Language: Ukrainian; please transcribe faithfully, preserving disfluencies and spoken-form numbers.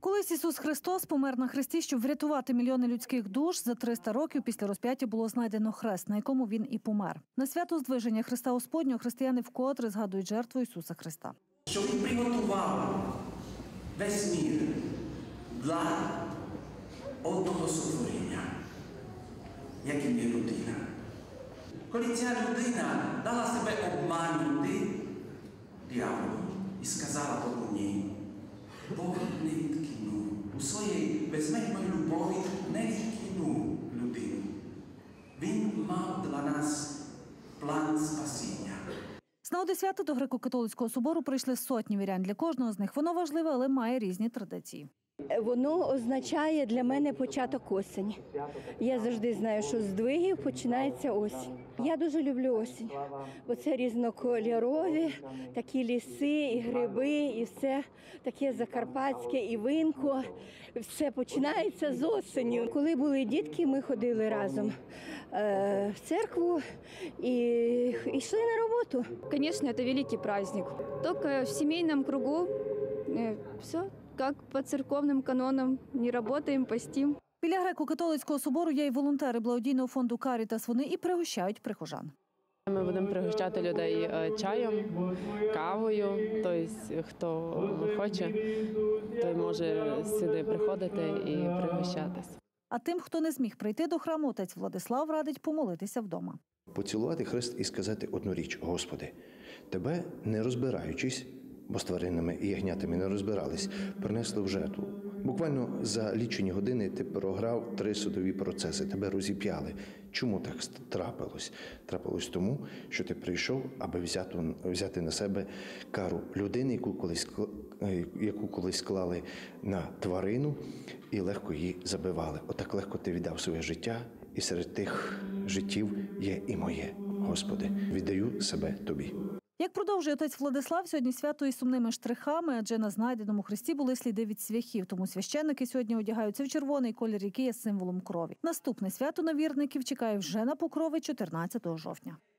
Колись Ісус Христос помер на хресті, щоб врятувати мільйони людських душ, за триста років після розп'яття було знайдено хрест, на якому він і помер. На свято Здвиження Христа Господнього християни вкотре згадують жертву Ісуса Христа. Що Він приготував весь мір для одного сотворення, яким є людина. Коли ця людина дала себе обманути дияволу і сказала тому ні, Бог не відкинув. У своїй безмежної любові не відкинув людину. Він мав для нас план спасіння. З нагоди свята до Греко-католицького собору прийшли сотні вірян. Для кожного з них воно важливе, але має різні традиції. Воно означає для мене початок осені. Я завжди знаю, що з здвигів починається осінь. Я дуже люблю осінь, бо це різнокольорові, такі ліси, і гриби, і все таке закарпатське, і винко. Все починається з осені. Коли були дітки, ми ходили разом в церкву і йшли на роботу. Звісно, це великий праздник. Тільки в сімейному кругу все. Как по церковним канонам, не працюємо, постимо. Біля Греко-католицького собору є й волонтери благодійного фонду «Карітас». Вони і пригощають прихожан. Ми будемо пригощати людей чаєм, кавою. Тобто, хто хоче, той може сюди приходити і пригощатись. А тим, хто не зміг прийти до храму, отець Владислав радить помолитися вдома. Поцілувати хрест і сказати одну річ: Господи, Тебе, не розбираючись, бо з тваринами і ягнятами не розбирались, принесли в жертву. Буквально за лічені години ти програв три судові процеси, тебе розіп'яли. Чому так трапилось? Трапилось тому, що ти прийшов, аби взяти, взяти на себе кару людини, яку колись, яку колись склали на тварину і легко її забивали. Отак легко ти віддав своє життя, і серед тих життів є і моє. Господи, віддаю себе Тобі. Як продовжує отець Владислав, сьогодні свято із сумними штрихами, адже на знайденому хресті були сліди від цвяхів, тому священники сьогодні одягаються в червоний колір, який є символом крові. Наступне свято на вірників чекає вже на Покрови чотирнадцятого жовтня.